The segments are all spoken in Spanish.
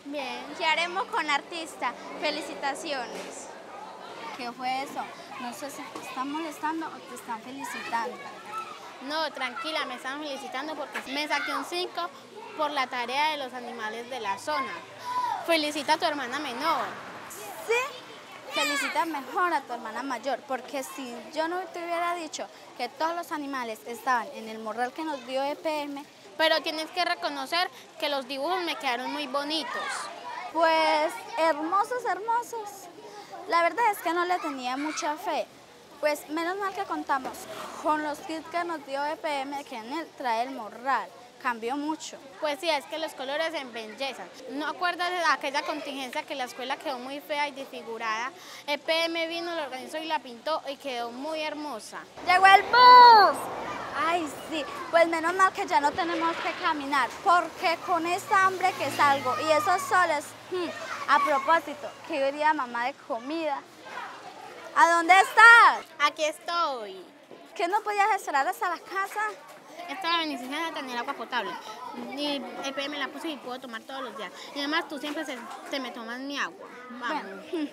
Bien, ¿qué haremos con artista? Felicitaciones. ¿Qué fue eso? No sé si te están molestando o te están felicitando. No, tranquila, me están felicitando porque me saqué un 5 por la tarea de los animales de la zona. Felicita a tu hermana menor. Sí, felicita mejor a tu hermana mayor, porque si yo no te hubiera dicho que todos los animales estaban en el morral que nos dio EPM, Pero tienes que reconocer que los dibujos me quedaron muy bonitos. pues hermosos, hermosos. La verdad es que no le tenía mucha fe. Pues menos mal que contamos con los kits que nos dio EPM, que en él trae el morral. Cambió mucho. Pues sí, es que los colores embellecen. ¿No acuerdas de aquella contingencia que la escuela quedó muy fea y desfigurada? EPM vino, lo organizó y la pintó y quedó muy hermosa. ¡Llegó el bus! Ay, sí, pues menos mal que ya no tenemos que caminar, porque con esta hambre que salgo y esos soles, a propósito, que yo iría mamá de comida. ¿A dónde estás? Aquí estoy. ¿Qué no podías esperar hasta la casa? Esta beneficencia de tener agua potable. Y EPM la puse y puedo tomar todos los días. Y además tú siempre te me tomas mi agua. Vamos. Bueno.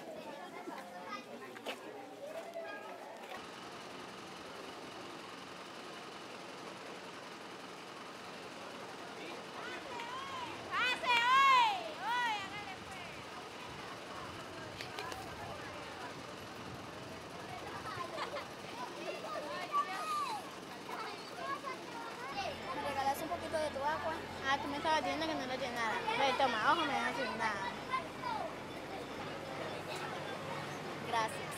¿Me regalas un poquito de tu agua? Ah, tú me estabas diciendo que no lo llenara. Pero toma, ojo, me dejas sin nada. Gracias.